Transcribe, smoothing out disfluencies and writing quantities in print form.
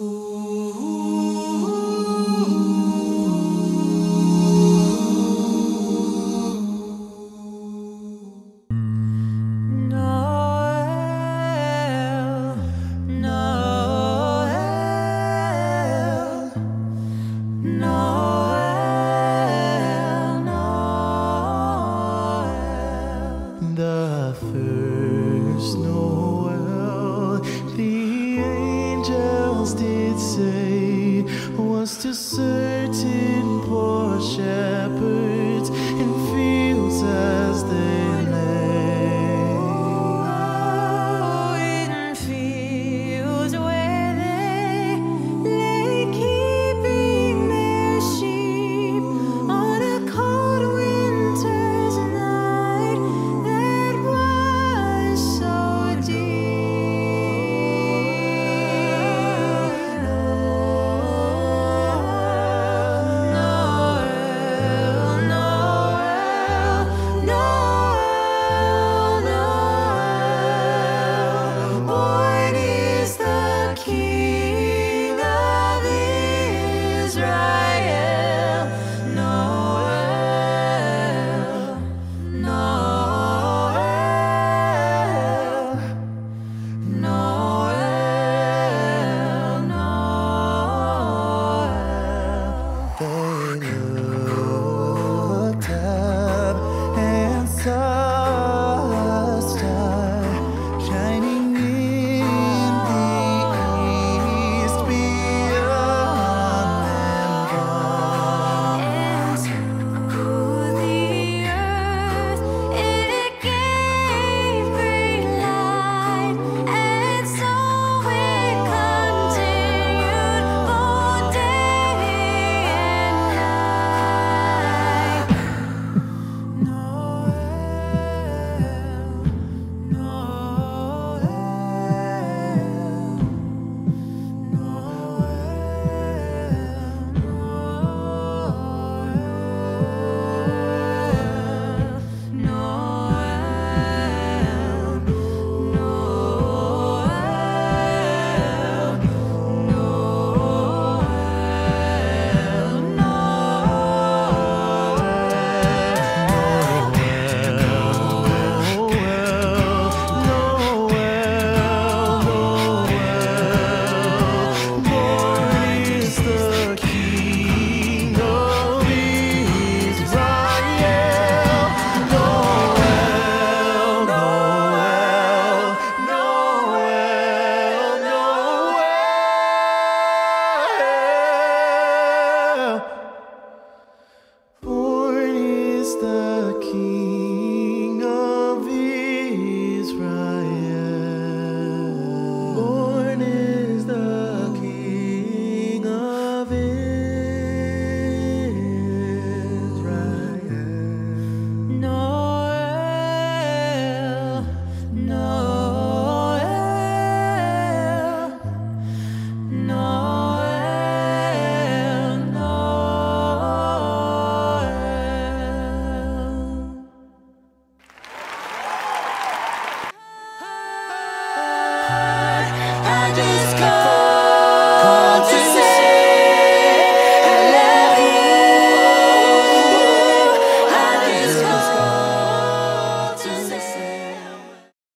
The first Noel, the angels did say, was to certain poor shepherds in fields as they lay. Oh, in fields where they lay, keeping their sheep on a cold winter's night that was so born is the King of Israel. Noel, Noel, Noel, Noel. They looked up and saw a star shining in the east beyond them gone. And to the earth it gave great light, and so it continued both day and night. Noel, Noel, Born is the King of Israel. Born is the King of Israel. Noel, Noel, Noel, Noel. I just called.